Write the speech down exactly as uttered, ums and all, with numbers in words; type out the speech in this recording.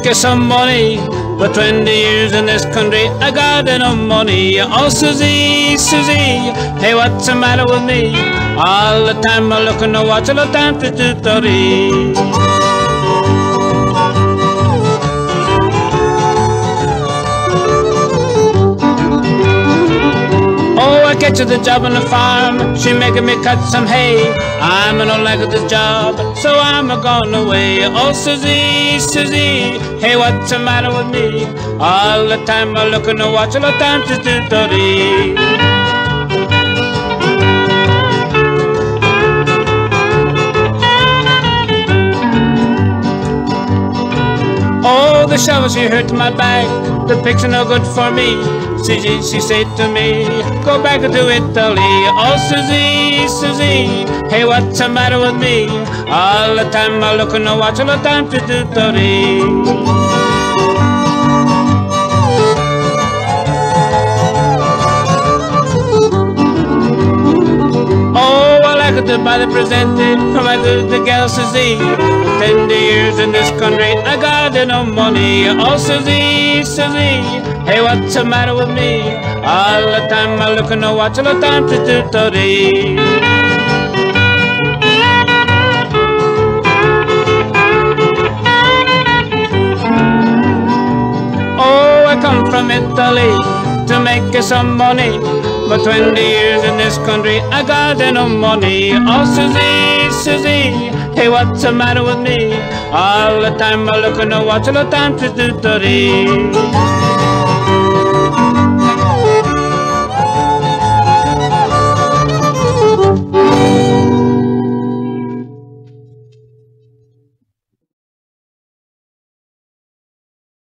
make some money. For twenty years in this country, I got no money. Oh, Susie, Susie, hey, what's the matter with me? All the time I'm looking to watch, all the time to do thirty. I get to the job on the farm, she making me cut some hay. I'm no like this job, so I'm a gone away. Oh, Susie, Susie, hey, what's the matter with me? All the time I'm looking to watch, all the time to do thirty. Oh, the shovel she hurt my back, the picks are no good for me. She, she said to me, go back to Italy. Oh, Susie, Susie, hey, what's the matter with me? All the time I'm looking to watch, all the time to do thirty. Oh, I like it to buy the presente from my good the gal Susie. Twenty years in this country, I got no money. Oh, Susie, Susie, hey, what's the matter with me? All the time I'm looking to watch, all the time to do thirty. Oh, I come from Italy to make some money. But twenty years in this country, I got no money. Oh, Susie, Susie, hey, what's the matter with me? All the time I'm looking to watch, all the time to do thirty.